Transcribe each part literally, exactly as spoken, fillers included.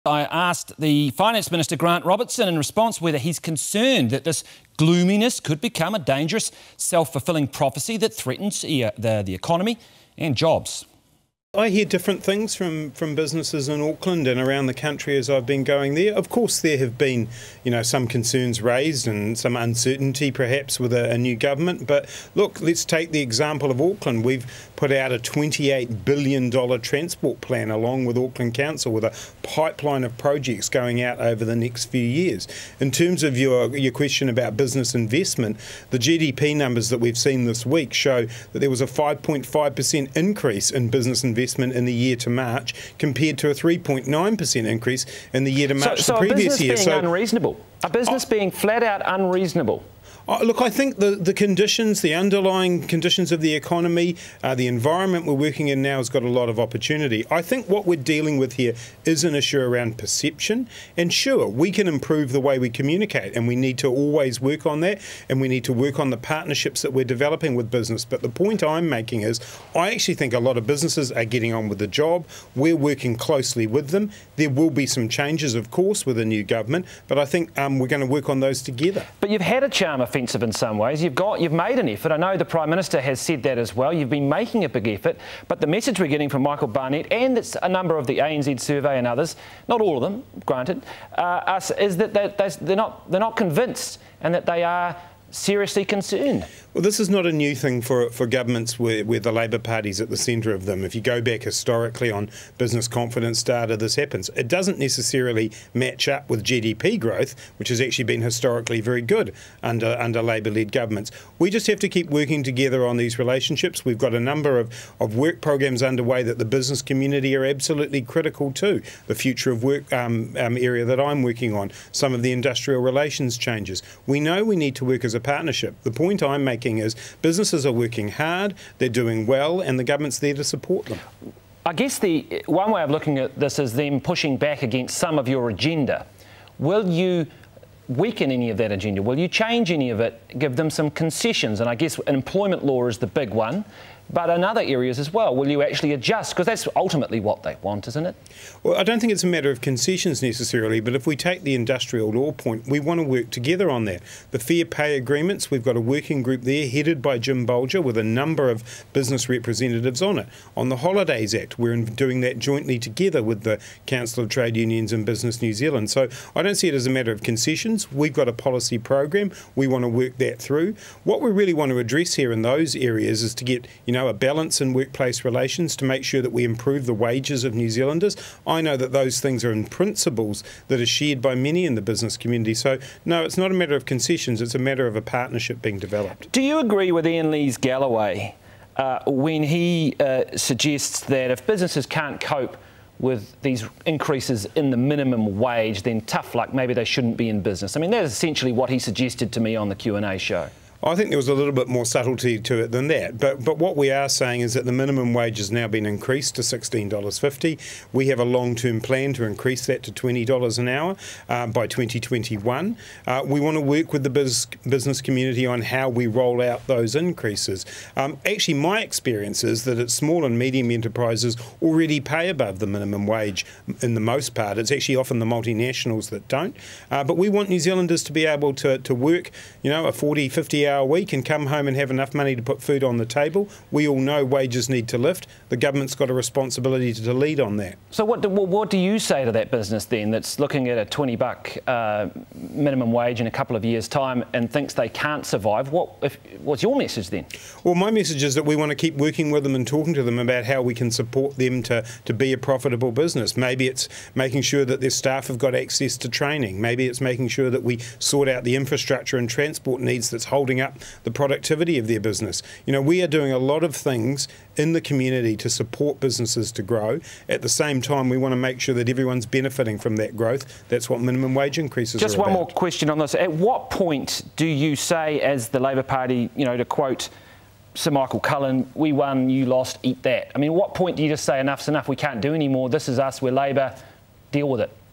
I asked the Finance Minister, Grant Robertson, in response whether he's concerned that this gloominess could become a dangerous self-fulfilling prophecy that threatens the, the, the economy and jobs. I hear different things from, from businesses in Auckland and around the country as I've been going there. Of course, there have been, you know, some concerns raised and some uncertainty perhaps with a, a new government. But look, let's take the example of Auckland. We've put out a twenty-eight billion dollars transport plan along with Auckland Council with a pipeline of projects going out over the next few years. In terms of your, your question about business investment, the G D P numbers that we've seen this week show that there was a five point five percent increase in business investment in the year to March compared to a three point nine percent increase in the year to March so, the so previous year. So a business being unreasonable? A business being flat out unreasonable? Oh, look, I think the, the conditions, the underlying conditions of the economy, uh, the environment we're working in now has got a lot of opportunity. I think what we're dealing with here is an issue around perception. And sure, we can improve the way we communicate, and we need to always work on that, and we need to work on the partnerships that we're developing with business. But the point I'm making is I actually think a lot of businesses are getting on with the job. We're working closely with them. There will be some changes, of course, with a new government, but I think um, we're going to work on those together. But you've had a charm offensive in some ways. You've got, you've made an effort. I know the Prime Minister has said that as well. You've been making a big effort, but the message we're getting from Michael Barnett and it's a number of the A N Z survey and others, not all of them, granted, uh, us, is that they, they're not they're not convinced and that they are seriously concerned. Well, this is not a new thing for, for governments where, where the Labour Party's at the centre of them. If you go back historically on business confidence data, this happens. It doesn't necessarily match up with G D P growth, which has actually been historically very good under, under Labour-led governments. We just have to keep working together on these relationships. We've got a number of, of work programs underway that the business community are absolutely critical to. The future of work um, um, area that I'm working on, some of the industrial relations changes. We know we need to work as a partnership. The point I'm making is businesses are working hard, they're doing well, and the government's there to support them. I guess the one way of looking at this is them pushing back against some of your agenda. Will you weaken any of that agenda? Will you change any of it, give them some concessions? And I guess employment law is the big one, but in other areas as well, will you actually adjust? Because that's ultimately what they want, isn't it? Well, I don't think it's a matter of concessions necessarily, but if we take the industrial law point, we want to work together on that. The fair pay agreements, we've got a working group there headed by Jim Bolger with a number of business representatives on it. On the Holidays Act, we're doing that jointly together with the Council of Trade Unions and Business New Zealand. So I don't see it as a matter of concessions. We've got a policy program. We want to work that through. What we really want to address here in those areas is to get, you know, a balance in workplace relations to make sure that we improve the wages of New Zealanders. I know that those things are in principles that are shared by many in the business community. So, no, it's not a matter of concessions, it's a matter of a partnership being developed. Do you agree with Ian Lees-Galloway uh, when he uh, suggests that if businesses can't cope with these increases in the minimum wage, then tough luck, maybe they shouldn't be in business? I mean, that's essentially what he suggested to me on the Q and A show. I think there was a little bit more subtlety to it than that. But but what we are saying is that the minimum wage has now been increased to sixteen dollars fifty. We have a long-term plan to increase that to twenty dollars an hour uh, by twenty twenty-one. Uh, we want to work with the biz business community on how we roll out those increases. Um, actually, my experience is that it's small and medium enterprises already pay above the minimum wage in the most part. It's actually often the multinationals that don't. Uh, but we want New Zealanders to be able to, to work, you know, a forty, fifty hour week and come home and have enough money to put food on the table. We all know wages need to lift. The government's got a responsibility to, to lead on that. So what do, what do you say to that business then that's looking at a twenty buck uh, minimum wage in a couple of years' time and thinks they can't survive? What if, what's your message then? Well, my message is that we want to keep working with them and talking to them about how we can support them to, to be a profitable business. Maybe it's making sure that their staff have got access to training. Maybe it's making sure that we sort out the infrastructure and transport needs that's holding up the productivity of their business. You know, we are doing a lot of things in the community to support businesses to grow. At the same time, we want to make sure that everyone's benefiting from that growth. That's what minimum wage increases Just are about. Just one more question on this. At what point do you say, as the Labour Party, you know, to quote Sir Michael Cullen, we won, you lost, eat that? I mean, what point do you just say enough's enough, we can't do any more, this is us, we're Labour, deal with it?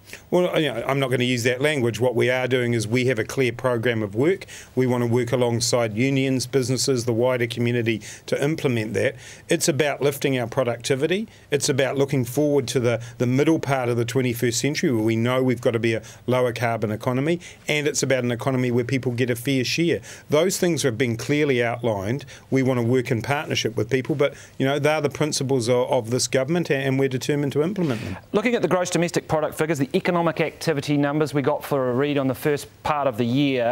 Well, you know, I'm not going to use that language. What we are doing is we have a clear program of work. We want to work alongside unions, businesses, the wider community to implement that. It's about lifting our productivity. It's about looking forward to the, the middle part of the twenty-first century where we know we've got to be a lower carbon economy, and it's about an economy where people get a fair share. Those things have been clearly outlined. We want to work in partnership with people, but you know, they're the principles of, of this government, and we're determined to implement them. Looking at the gross domestic product figures, the economic activity numbers we got for a read on the first part of the year,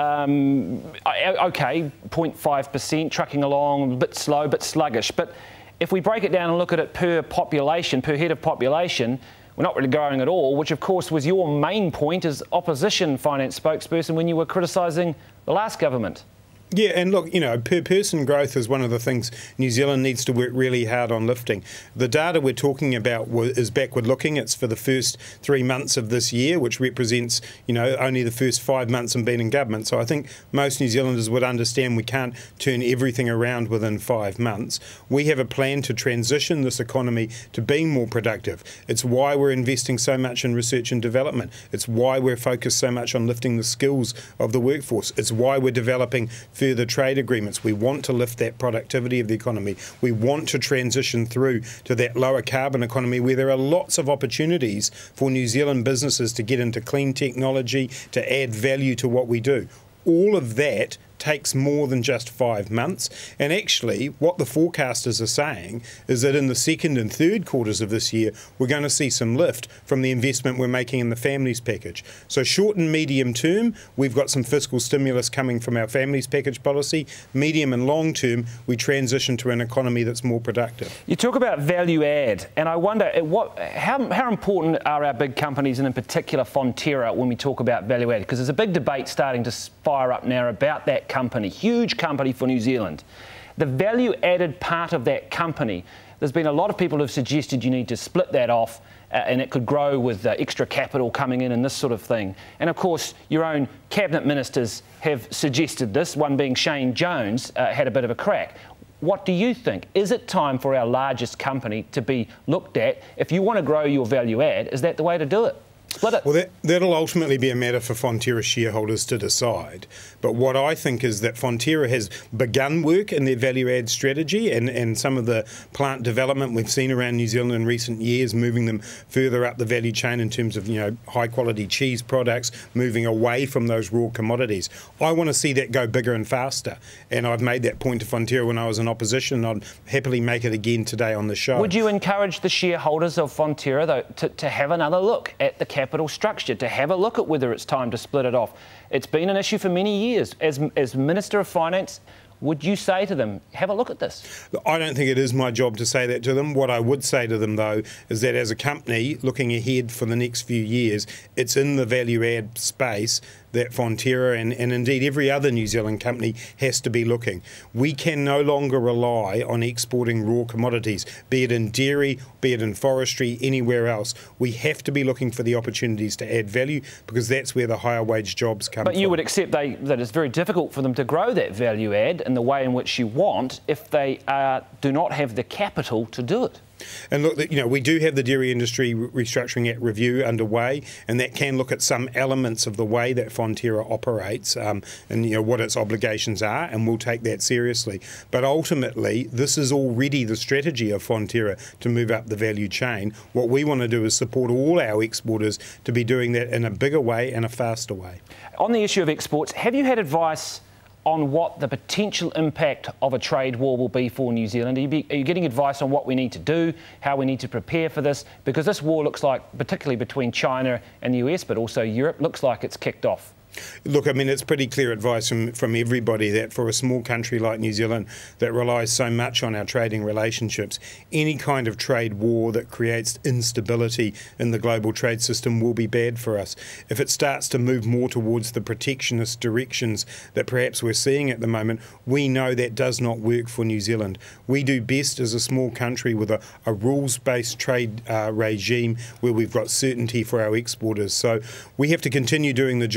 um, okay, zero point five percent, trucking along, a bit slow, a bit sluggish. But if we break it down and look at it per population, per head of population, we're not really growing at all, which of course was your main point as opposition finance spokesperson when you were criticising the last government. Yeah, and look, you know, per person growth is one of the things New Zealand needs to work really hard on lifting. The data we're talking about is backward looking. It's for the first three months of this year, which represents, you know, only the first five months of being in government. So I think most New Zealanders would understand we can't turn everything around within five months. We have a plan to transition this economy to being more productive. It's why we're investing so much in research and development. It's why we're focused so much on lifting the skills of the workforce. It's why we're developing further trade agreements. We want to lift that productivity of the economy. We want to transition through to that lower carbon economy where there are lots of opportunities for New Zealand businesses to get into clean technology, to add value to what we do. All of that takes more than just five months. And actually, what the forecasters are saying is that in the second and third quarters of this year, we're going to see some lift from the investment we're making in the families package. So short and medium term, we've got some fiscal stimulus coming from our families package policy. Medium and long term, we transition to an economy that's more productive. You talk about value add, and I wonder what, how, how important are our big companies, and in particular Fonterra, when we talk about value add? Because there's a big debate starting to fire up now about that company, huge company for New Zealand. The value added part of that company, there's been a lot of people who have suggested you need to split that off uh, and it could grow with uh, extra capital coming in and this sort of thing. And of course, your own cabinet ministers have suggested this, one being Shane Jones, uh, had a bit of a crack. What do you think? Is it time for our largest company to be looked at? If you want to grow your value add, is that the way to do it? Split it. Well, that, that'll ultimately be a matter for Fonterra shareholders to decide. But what I think is that Fonterra has begun work in their value-add strategy, and, and some of the plant development we've seen around New Zealand in recent years, moving them further up the value chain in terms of, you know, high-quality cheese products, moving away from those raw commodities. I want to see that go bigger and faster. And I've made that point to Fonterra when I was in opposition. I'd happily make it again today on the show. Would you encourage the shareholders of Fonterra, though, to, to have another look at the capital structure, to have a look at whether it's time to split it off? It's been an issue for many years. As, as Minister of Finance, would you say to them, have a look at this? I don't think it is my job to say that to them. What I would say to them, though, is that as a company looking ahead for the next few years, it's in the value-add space that Fonterra and, and indeed every other New Zealand company has to be looking. We can no longer rely on exporting raw commodities, be it in dairy, be it in forestry, anywhere else. We have to be looking for the opportunities to add value, because that's where the higher wage jobs come from. But you would accept they, that it's very difficult for them to grow that value add in the way in which you want if they uh, do not have the capital to do it. And look, you know, we do have the Dairy Industry Restructuring Act review underway, and that can look at some elements of the way that Fonterra operates um, and, you know, what its obligations are, and we'll take that seriously. But ultimately, this is already the strategy of Fonterra to move up the value chain. What we want to do is support all our exporters to be doing that in a bigger way and a faster way. On the issue of exports, have you had advice on what the potential impact of a trade war will be for New Zealand? Are you, be, are you getting advice on what we need to do, how we need to prepare for this? Because this war looks like, particularly between China and the U S, but also Europe, looks like it's kicked off. Look, I mean, it's pretty clear advice from, from everybody that for a small country like New Zealand that relies so much on our trading relationships, any kind of trade war that creates instability in the global trade system will be bad for us. If it starts to move more towards the protectionist directions that perhaps we're seeing at the moment, we know that does not work for New Zealand. We do best as a small country with a, a rules-based trade uh, regime where we've got certainty for our exporters. So we have to continue doing the job that we've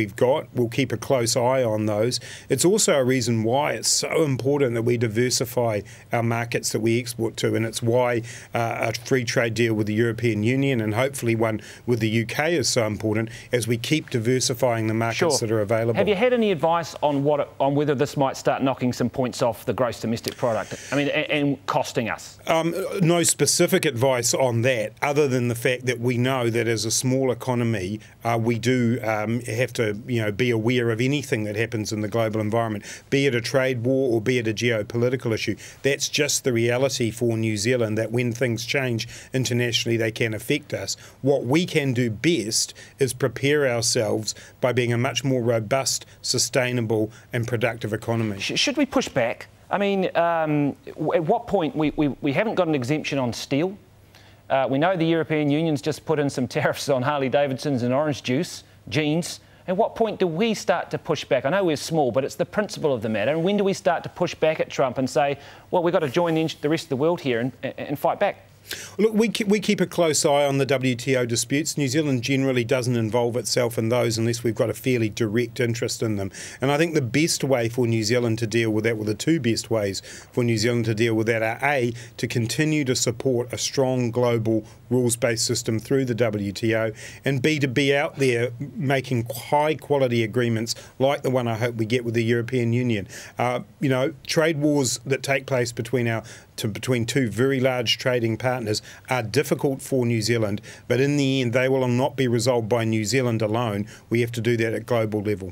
we've got. We'll keep a close eye on those. It's also a reason why it's so important that we diversify our markets that we export to, and it's why uh, a free trade deal with the European Union and hopefully one with the U K is so important, as we keep diversifying the markets Sure. that are available. Have you had any advice on what on whether this might start knocking some points off the gross domestic product? I mean, and, and costing us? Um, no specific advice on that, other than the fact that we know that as a small economy, uh, we do um, have to, you know, be aware of anything that happens in the global environment, be it a trade war or be it a geopolitical issue. That's just the reality for New Zealand, that when things change internationally, they can affect us. What we can do best is prepare ourselves by being a much more robust, sustainable and productive economy. Should we push back? I mean, um, at what point we, we, we haven't got an exemption on steel. Uh, we know the European Union's just put in some tariffs on Harley Davidsons and orange juice, jeans. At what point do we start to push back? I know we're small, but it's the principle of the matter. And when do we start to push back at Trump and say, well, we've got to join the, the rest of the world here and, and fight back? Look, we keep, we keep a close eye on the W T O disputes. New Zealand generally doesn't involve itself in those unless we've got a fairly direct interest in them. And I think the best way for New Zealand to deal with that, well, the two best ways for New Zealand to deal with that are A, to continue to support a strong global rules-based system through the W T O, and B, to be out there making high-quality agreements like the one I hope we get with the European Union. Uh, you know, trade wars that take place between our to between two very large trading partners are difficult for New Zealand, but in the end they will not be resolved by New Zealand alone. We have to do that at global level.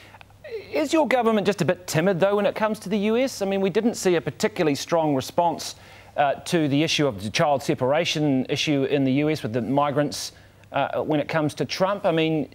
Is your government just a bit timid, though, when it comes to the U S? I mean, we didn't see a particularly strong response uh, to the issue of the child separation issue in the U S with the migrants uh, when it comes to Trump. I mean,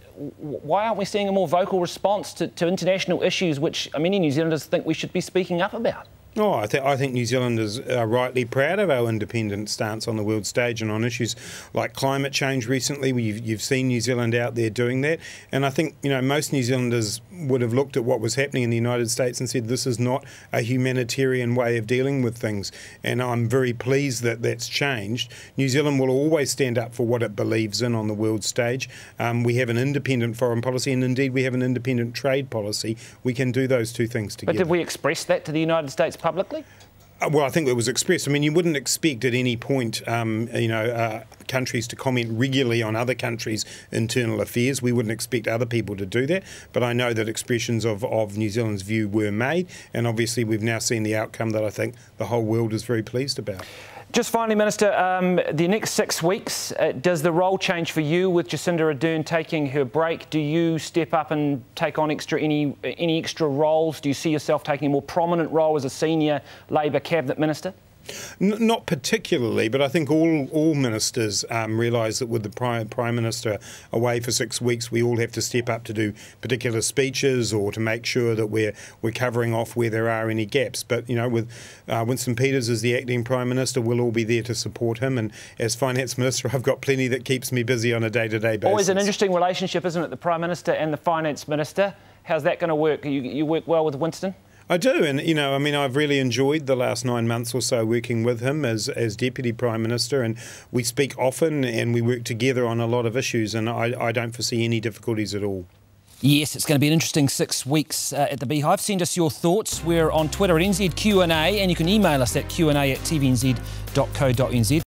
why aren't we seeing a more vocal response to, to international issues which many New Zealanders think we should be speaking up about? Oh, I, th I think New Zealanders are rightly proud of our independent stance on the world stage and on issues like climate change recently. You've, you've seen New Zealand out there doing that. And I think, you know, most New Zealanders would have looked at what was happening in the United States and said this is not a humanitarian way of dealing with things. And I'm very pleased that that's changed. New Zealand will always stand up for what it believes in on the world stage. Um, we have an independent foreign policy, and indeed we have an independent trade policy. We can do those two things together. But did we express that to the United States publicly? Uh, well, I think it was expressed. I mean, you wouldn't expect at any point, um, you know, uh, countries to comment regularly on other countries' internal affairs. We wouldn't expect other people to do that. But I know that expressions of, of New Zealand's view were made, and obviously we've now seen the outcome that I think the whole world is very pleased about. Just finally, Minister, um, the next six weeks, uh, does the role change for you with Jacinda Ardern taking her break? Do you step up and take on extra any any extra roles? Do you see yourself taking a more prominent role as a senior Labor cabinet minister? N not particularly, but I think all all ministers um, realise that with the Prime, Prime Minister away for six weeks, we all have to step up to do particular speeches or to make sure that we're we're covering off where there are any gaps. But you know, with uh, Winston Peters as the acting Prime Minister, we'll all be there to support him. And as Finance Minister, I've got plenty that keeps me busy on a day-to-day basis. Always an interesting relationship, isn't it? The Prime Minister and the Finance Minister. How's that going to work? You, you work well with Winston? I do, and you know, I mean, I've really enjoyed the last nine months or so working with him as as Deputy Prime Minister, and we speak often and we work together on a lot of issues, and I, I don't foresee any difficulties at all. Yes, it's going to be an interesting six weeks uh, at the Beehive. Send us your thoughts. We're on Twitter at N Z Q and A, and you can email us at Q and A at T V N Z dot co dot N Z.